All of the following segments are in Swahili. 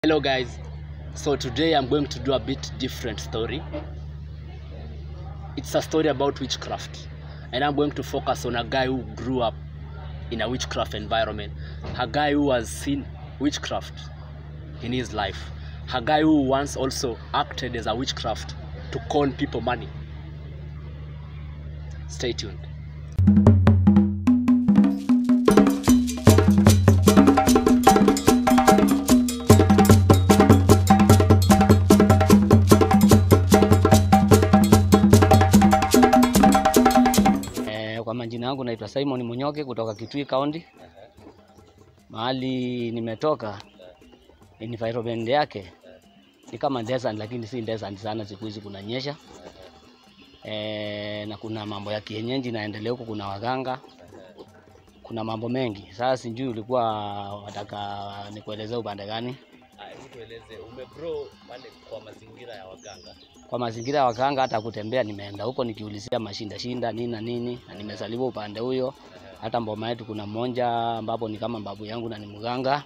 Hello guys, so today I'm going to do a bit different story. It's a story about witchcraft, and I'm going to focus on a guy who grew up in a witchcraft environment, a guy who has seen witchcraft in his life, a guy who once also acted as a witchcraft to con people money. Stay tuned. Kwa majina yangu naitwa Simon Munyoke kutoka Kitui County. Mahali nimetoka environment yake ni kama desert, lakini si desert sana, siku hizi kunanyesha. Na kuna mambo ya kienyeji naendelea huko, kuna waganga, kuna mambo mengi. Sasa sijui ulikuwa wataka nikuelezea upande gani? Hebu tueleze, umegrow pale kwa mazingira ya waganga. Kwa mazingira ya waganga, hata kutembea nimeenda huko nikiulizia mashinda nini na nini, na nimezaliwa upande huyo. Hata mboma yetu kuna mmoja ambapo ni kama babu yangu na ni mganga.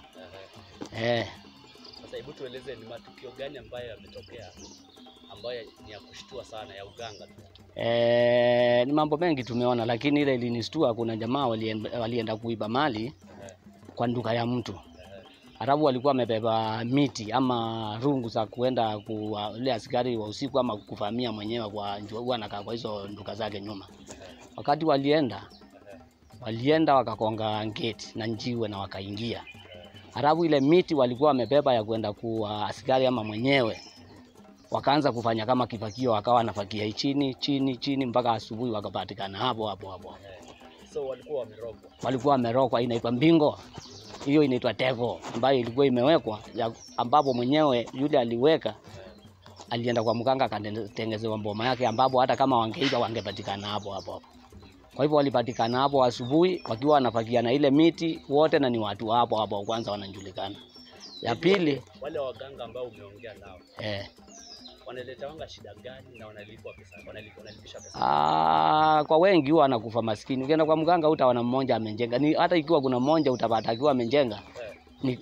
Sasa hebu tueleze ni matukio gani ambayo yametokea ambayo ni ya kushtua sana ya uganga? Ni mambo mengi tumeona, lakini ile ilinistua. Kuna jamaa walienda kuiba mali kwa nduka ya mtu. Halafu walikuwa wamebeba miti ama rungu za kuenda kuwale askari wa usiku ama kuvamia mwenyewe kwa njua anakaa kwa hizo nduka zake nyuma. Wakati walienda wakakonga gate na njiwe na wakaingia. Halafu ile miti walikuwa wamebeba ya kuenda kuwa askari ama mwenyewe, wakaanza kufanya kama kifakio, wakawa wanafakia chini mpaka asubuhi wakapatikana hapo. So walikuwa wamerogwa. Inaitwa mbingo. Hiyo inaitwa teko ambayo ilikuwa imewekwa, ambapo mwenyewe yule aliweka alienda kwa mganga akatengezewa mboma yake, ambapo hata kama wangeiba wangepatikana hapo. Kwa hivyo walipatikana hapo asubuhi wakiwa wanafakia na ile miti wote, na ni watu hapo kwanza wanajulikana. Ya pili, wale waganga ambao umeongea nao wanaleta shida gani na wanalipwa pesa? Wanalipisha pesa? Kwa wengi huwa anakufa maskini. Ukienda kwa mganga utaona mmoja amejenga. Ni hata ikiwa kuna mmoja utapata akiwa amejenga ni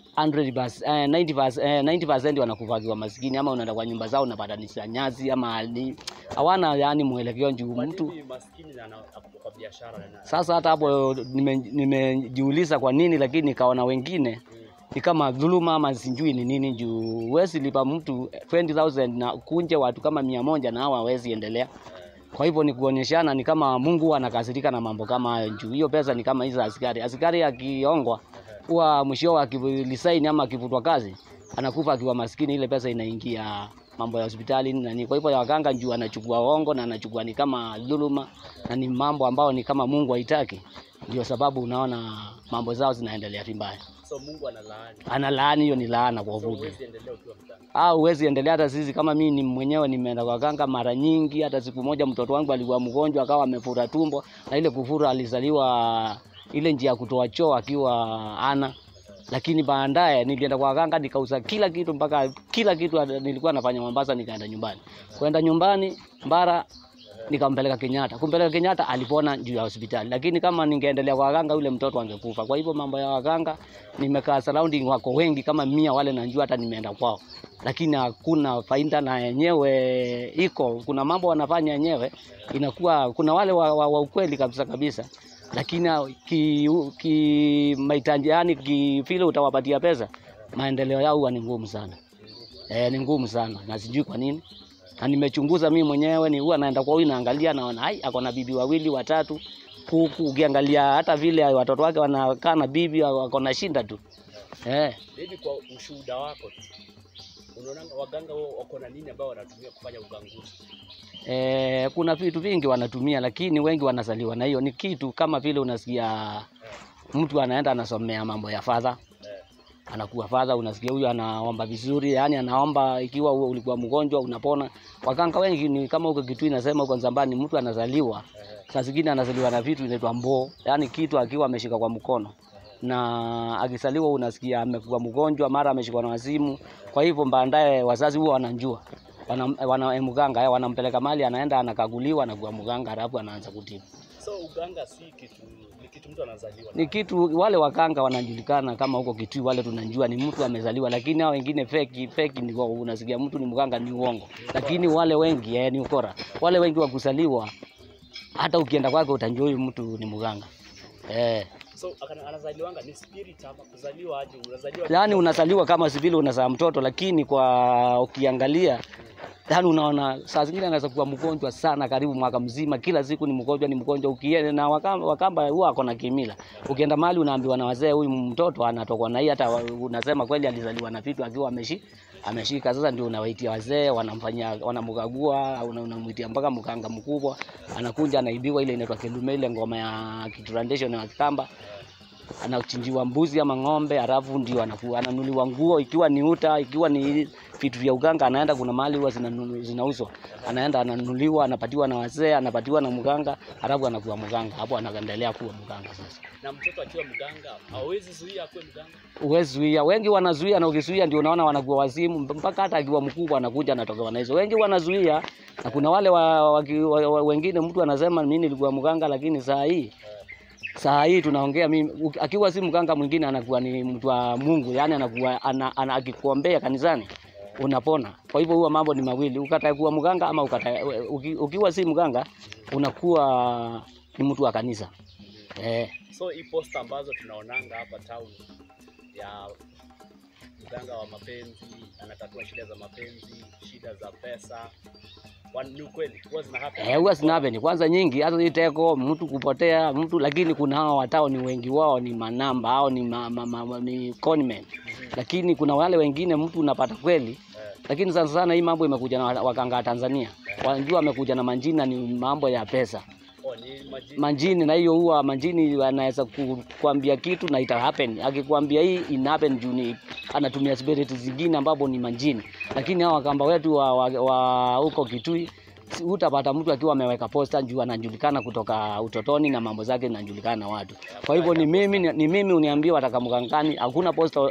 90% wanakufa akiwa maskini, ama unaenda kwa nyumba zao unapata ni sanyazi ama hawana yani mwelekeo juu mtu maskini na kwa biashara. Sasa hata hapo nimejiuliza kwa nini, lakini nikaona wengine ni kama dhuluma ama sijui ni nini, juu huwezi lipa mtu 20,000 na kunje watu kama 100 na hawa hawezi endelea. Kwa hivyo ni kuonyeshana ni kama Mungu anakasirika na mambo kama hayo, juu hiyo pesa ni kama hizo askari akiongwa huwa mwisho akilisaini ama akivutwa kazi anakufa akiwa maskini, ile pesa inaingia mambo ya hospitali na nini. Kwa hivyo ya waganga juu anachukua hongo na anachukua ni kama dhuluma na ni mambo ambao ni kama Mungu haitaki, ndio sababu unaona mambo zao zinaendelea vibaya. So Mungu analaani. Analaani, hiyo ni laana kwa ufupi. Huwezi endelea ukiwa mganga. Huwezi endelea. Hata sisi kama mimi ni mwenyewe nimeenda kwa waganga mara nyingi. Hata siku moja mtoto wangu alikuwa mgonjwa akawa amefura tumbo, na ile kufura alizaliwa ile njia ya kutoa choo akiwa ana. Lakini baadaye nilienda kwa waganga nikauza kila kitu, mpaka kila kitu nilikuwa nafanya Mombasa, nikaenda nyumbani. Kwenda nyumbani Mbara nikampeleka Kenyatta. Kumpeleka Kenyatta alipona juu ya hospitali. Lakini kama ningeendelea kwa waganga yule mtoto angekufa. Kwa hivyo mambo ya waganga nimekaa surrounding wako wengi kama 100 wale najua, hata nimeenda kwao. Lakini hakuna faida na yenyewe iko. Kuna mambo wanafanya yenyewe inakuwa kuna wale wa ukweli kabisa. Lakini mahitaji yani vile utawapatia pesa, maendeleo yao huwa ni ngumu sana. Ni ngumu sana na sijui kwa nini. Na nimechunguza mimi mwenyewe, ni huwa naenda kwa huyu naangalia, naona ako na bibi 2 3 huku. Ukiangalia hata vile watoto wake wanakaa na bibi wako na shinda tu. Bibi, kwa ushuhuda wako tu, unaona waganga wako na nini ambao wanatumia kufanya uganguzi? Kuna vitu vingi wanatumia, lakini wengi wanazaliwa na hiyo. Ni kitu kama vile unasikia mtu anaenda anasomea mambo ya father, anakuwa father, unasikia huyu anaomba vizuri, yani anaomba ikiwa ulikuwa mgonjwa unapona. Waganga wengi ni kama huko Kitui nasema huko Nzambani, mtu anazaliwa saa zingine anazaliwa na vitu inaitwa mboo, yani kitu akiwa ameshika kwa mkono, na akizaliwa unasikia amekuwa mgonjwa, mara ameshikwa na wazimu. Kwa hivyo baadaye wazazi huwa wanajua wana mganga wanampeleka mali, anaenda anakaguliwa na kwa mganga, alafu anaanza kutibu. So uganga si kitu, ni kitu mtu anazaliwa. Ni kitu wale wakanga wanajulikana kama huko Kitui, wale tunajua ni mtu amezaliwa, lakini hao wengine fake ni wao, unasikia mtu ni mganga ni uongo. Lakini wale wengi ni ukora. Wale wengi wa kuzaliwa hata ukienda kwake utajua huyu mtu ni mganga. So anazaliwanga ni spirit ama kuzaliwa aje? Unazaliwa yani unazaliwa kama vile unazaa mtoto, lakini kwa ukiangalia yani unaona saa zingine anaweza kuwa mgonjwa sana karibu mwaka mzima, kila siku ni mgonjwa. Ukienda na wakamba huwa ako na kimila. Ukienda mahali unaambiwa na wazee huyu mtoto anatokwa na hii, hata unasema kweli alizaliwa na vitu akiwa ameshika. Sasa ndio unawaitia wazee, wanamfanyia, wanamkagua, au unamuitia mpaka mkanga mkubwa, anakuja anaibiwa ile inaitwa kelume, ile ngoma ya tradition ya Kikamba. Anachinjiwa mbuzi ama ng'ombe, alafu ndio ananunuliwa nguo, ikiwa ni uta, ikiwa ni vitu vya uganga, anaenda kuna mahali huwa zinauzwa, anaenda ananunuliwa, anapatiwa na wazee, anapatiwa na mganga, alafu anakuwa mganga. Hapo anaendelea kuwa mganga sasa. Na mtoto akiwa mganga hawezi zuia akuwe mganga? Uwezi zuia, wengi wanazuia, na ukizuia ndio unaona wanakuwa wazimu, mpaka hata akiwa mkubwa anakuja anatoka na hizo. Wengi wanazuia, na kuna wale wengine mtu anasema mimi nilikuwa mganga, lakini saa hii tunaongea mimi akiwa si mganga mwingine anakuwa ni mtu wa Mungu, yani anakuwa akikuombea kanisani unapona. Kwa hivyo huwa mambo ni mawili, ukatae kuwa mganga ama ukiwa si mganga unakuwa ni mtu wa kanisa. So hii poster ambazo tunaonanga hapa town ya mganga wa mapenzi, anatatua shida za mapenzi, shida za pesa, ni ukweli huwa zina happen? Huwa zina happen. Kwanza nyingi hata hii teko mtu kupotea mtu, lakini kuna hao watao ni wengi wao ni manamba au ni conmen. Lakini kuna wale wengine mtu unapata kweli. Lakini sana hii mambo imekuja na wakanga Tanzania. Wanajua wamekuja na manjini, ni mambo ya pesa. Manjini, na hiyo huwa manjini anaweza kukuambia kitu na ita happen. Akikwambia hii ina happen juu anatumia spirit zingine ambapo ni manjini. Lakini hao wakamba wetu wa huko Kitui utapata mtu akiwa ameweka poster juu anajulikana kutoka utotoni na mambo zake zinajulikana na watu. Kwa hivyo ni mimi uniambie watakamgangani, hakuna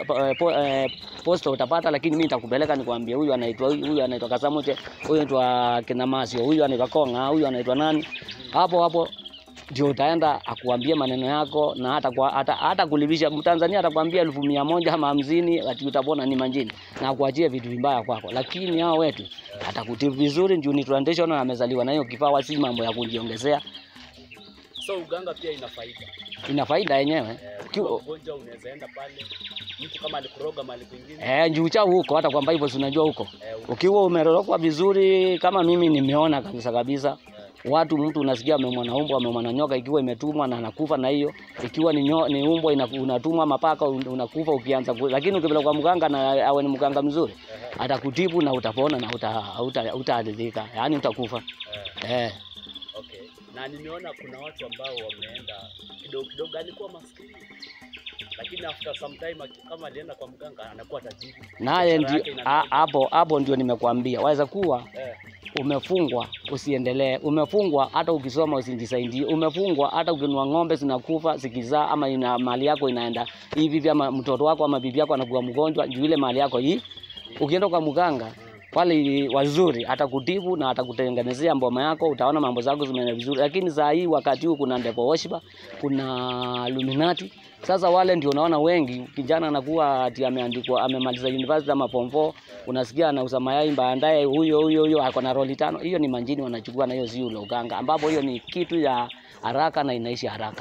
poster utapata, lakini mimi nitakupeleka nikwambia huyu anaitwa Kasamuche, huyu anaitwa Kenamasio, huyu anaitwa Konga, huyu anaitwa nani. Hapo ndio utaenda akuambie maneno yako, na hata kulivisha Mtanzania atakwambia 100 ama 50 ati utapona ni manjini na akuachie vitu vibaya kwako. Lakini hao wetu atakutibu vizuri juu ni tradition na amezaliwa na hiyo kipawa, si mambo ya kujiongezea. So uganga pia ina faida. Ina faida yenyewe. Ugonjwa unaweza enda pale mtu kama alikuroga mahali kwingine. Juu cha huko hata kwamba hivyo unajua huko. Ukiwa umerorokwa vizuri kama mimi nimeona kabisa. Watu mtu unasikia amemwana umbo, amemwana nyoka ikiwa imetumwa na anakufa na hiyo. Ikiwa ni umbo unatumwa mapaka unakufa ukianza. Lakini ukipeleka kwa mganga na awe ni mganga mzuri, atakutibu na utapona na utaadhika. Yaani utakufa. Okay. Na nimeona kuna watu ambao wameenda kidogo alikuwa maskini, lakini after some time kama alienda kwa mganga anakuwa tajiri. Naye ndio hapo ndio nimekuambia. Waweza kuwa umefungwa usiendelee, umefungwa hata ukisoma usijisaidie, umefungwa hata ukinua ng'ombe zinakufa zikizaa, ama ina mali yako inaenda hivi, ama mtoto wako ama bibi yako anakuwa mgonjwa juu ile mali yako hii. Ukienda kwa mganga wale wazuri atakutibu na atakutengenezea mboma yako, utaona mambo zako zimeenda vizuri. Lakini saa hii wakati huu kuna Devil Worshiper, kuna Illuminati. Sasa wale ndio unaona wengi kijana anakuwa ati ameandikwa amemaliza university ama form 4, unasikia anauza mayai baadaye huyo ako na roli 5. Hiyo ni manjini wanachukua, na hiyo si ule uganga, ambapo hiyo ni kitu ya haraka na inaishi haraka.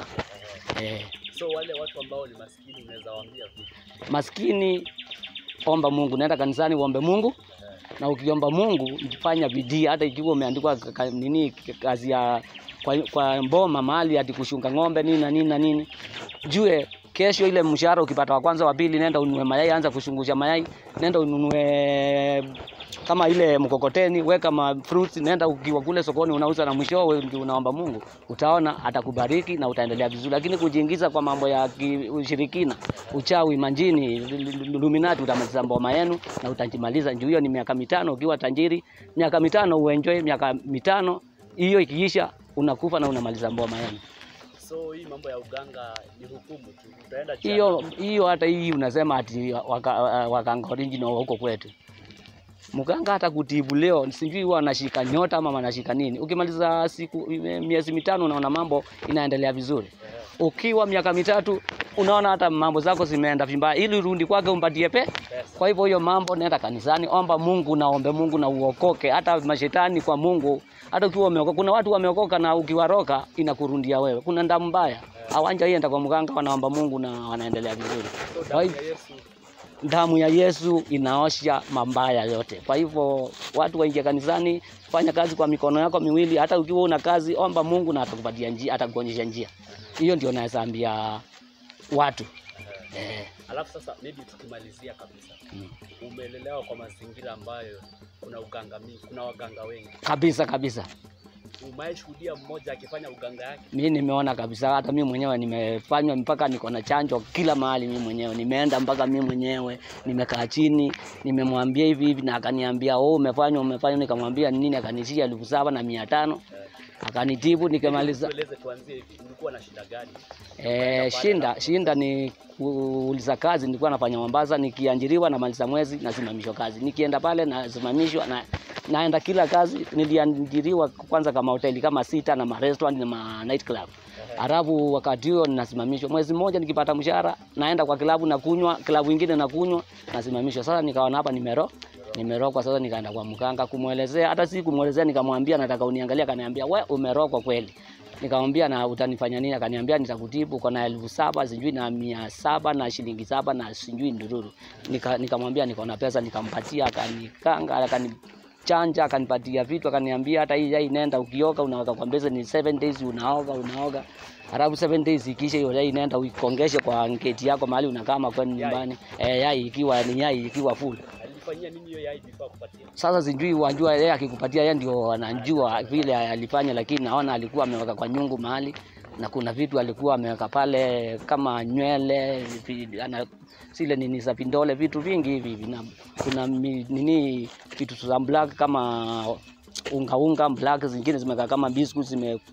So wale watu ambao ni maskini unaweza waambia vipi? Maskini, omba Mungu, nenda kanisani uombe Mungu. Na ukiomba Mungu fanya bidii, hata ikiwa umeandikwa kazi ya kwa mboma mahali hadi kushunga ng'ombe nini, jue kesho ile mshahara ukipata wa kwanza wa pili, nenda ununue mayai, anza kushungusha mayai, nenda ununue kama ile mkokoteni, weka ma fruits, nenda ukiwa kule sokoni unauza, na mwisho wewe ndio unaomba Mungu, utaona atakubariki na utaendelea vizuri. Lakini kujiingiza kwa mambo ya ushirikina, uchawi, manjini, Illuminati, utamaliza mboma yenu na utajimaliza. Njoo hiyo ni miaka 5 ukiwa tajiri, miaka 5 uenjoy, miaka 5 hiyo ikiisha unakufa na unamaliza mboma yenu. So hii mambo ya uganga ni hukumu tu, utaenda jela. Hiyo hata hii unasema ati wakanga original huko kwetu. Mganga hata kutibu leo sijui huwa anashika nyota ama anashika nini. Ukimaliza siku miezi 5 unaona mambo inaendelea vizuri. Ukiwa miaka 3 unaona hata mambo zako zimeenda vibaya, ili urudi kwake umpatie pesa. Kwa hivyo hiyo mambo, nenda kanisani, omba Mungu na ombe Mungu na uokoke. Hata mashetani kwa Mungu, hata ukiwa umeokoka, kuna watu wameokoka na ukiwaroka inakurundia wewe. Kuna ndamu mbaya. Hawanja yenda kwa mganga, wanaomba Mungu na wanaendelea vizuri. Kwa hivyo damu ya Yesu inaosha mabaya yote. Kwa hivyo watu waingie kanisani, fanya kazi kwa mikono yako miwili. Hata ukiwa una kazi, omba Mungu na atakupatia njia, atakuonyesha njia. Hiyo ndio naweza ambia watu. Alafu sasa maybe tukimalizia kabisa. Umelelewa kwa mazingira ambayo kuna uganga mingi, kuna waganga wengi. Kabisa. Umeshuhudia mmoja akifanya uganga yake? Mimi nimeona kabisa, hata mimi mwenyewe nimefanywa mpaka niko na chanjo kila mahali. Mimi mwenyewe nimeenda mpaka mimi mwenyewe nimekaa chini, nimemwambia hivi na akaniambia umefanywa, nikamwambia nini, akanishia 7,500. Akanitibu nikamaliza. Tueleze tuanzie hivi, ulikuwa na shida gani? Shinda ni kuuliza kazi. Nilikuwa nafanya Mombasa, nikiajiriwa na maliza mwezi nasimamishwa kazi. Nikienda pale na simamishwa na naenda kila kazi. Niliajiriwa kwanza kama hoteli kama 6 na restaurant na night club. Alafu wakati huo ninasimamishwa. Mwezi mmoja nikipata mshahara naenda kwa klabu na kunywa, klabu nyingine na kunywa, nasimamishwa. Sasa nikaona hapa nimerokwa. Sasa nikaenda kwa mganga kumuelezea, hata si kumuelezea, nikamwambia nataka uniangalia. Akaniambia wewe umerokwa kweli. Nikamwambia na utanifanya nini? Akaniambia nitakutibu kwa na 7,000 sijui na 700 na shilingi 7 na sijui ndururu. Nikamwambia niko na pesa, nikampatia, akanikanga, akanichanja, akanipatia vitu, akaniambia hata hii yai nenda ukioga unaweka kwa mbeze ni 7 days unaoga. Halafu 7 days ikisha hiyo yai nenda uikongeshe kwa ngeti yako mahali unakaa kwa nyumbani. Yai ikiwa full. Alifanyia nini hiyo yai before kupatia? Sasa sijui wajua yeye akikupatia yeye ndio anajua vile alifanya, lakini naona alikuwa ameweka kwa nyungu mahali na kuna vitu alikuwa ameweka pale kama nywele, zile nini za pindole, vitu vingi hivi na kuna nini vitu za black kama unga black, zingine zimekaa kama biscuits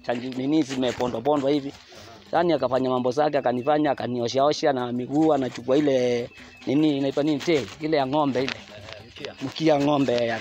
zimepondwa hivi. Yaani akafanya mambo zake, akanifanya, akaniosha na miguu, anachukua ile nini inaitwa nini ile ya ng'ombe ile. Mkia ng'ombe,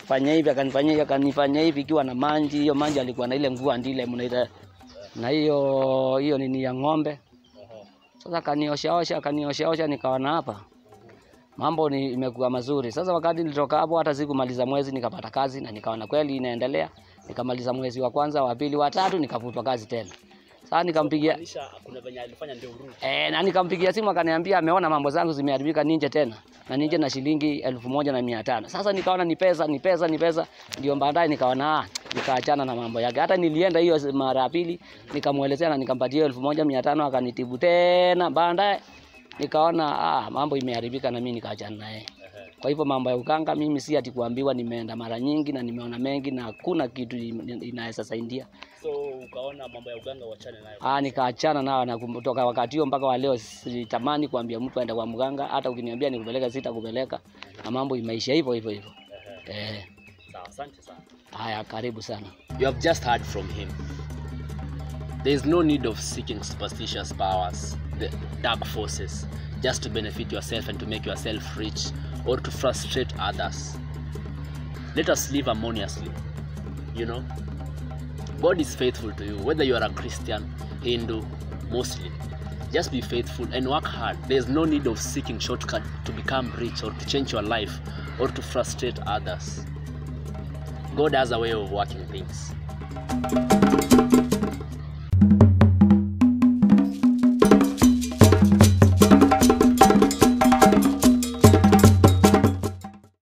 akanifanya hivi ikiwa na manji. Hiyo manji alikuwa na ile nguo ndile mnaita na hiyo nini ya ng'ombe. Sasa akaniosha nikaona hapa mambo imekuwa mazuri. Sasa wakati nilitoka hapo, hata sikumaliza mwezi nikapata kazi na nikaona kweli inaendelea. Nikamaliza mwezi wa kwanza, wa pili, wa tatu nikafutwa kazi tena. Sasa nikampigia kuna venye alifanya ndio urudi. Na nikampigia simu, akaniambia ameona mambo zangu zimeharibika ninje tena. Na ninje na shilingi 1,500. Sasa nikaona ni pesa. Ndio baadaye nikaona nikaachana na mambo yake. Hata nilienda hiyo mara ya pili nikamuelezea na nikampatia 1,500, akanitibu tena. Baadaye nikaona mambo imeharibika na mimi nikaachana naye. Kwa hivyo mambo ya uganga mimi si ati kuambiwa, nimeenda mara nyingi na nimeona mengi na hakuna kitu inaweza saidia. So ukaona mambo ya uganga uachane nayo? Nikaachana nao, na kutoka wakati huo mpaka wa leo sitamani kuambia mtu aende kwa mganga. Hata ukiniambia nikupeleka sitakupeleka, na mambo imeisha hivyo. Sawa, asante sana. Haya, karibu sana. You have just heard from him. There is no need of seeking superstitious powers, the dark forces, just to benefit yourself and to make yourself rich or to frustrate others. Let us live harmoniously. God is faithful to you, whether you are a Christian, Hindu, Muslim. Just be faithful and work hard. There is no need of seeking shortcut to become rich or to change your life or to frustrate others. God has a way of working things.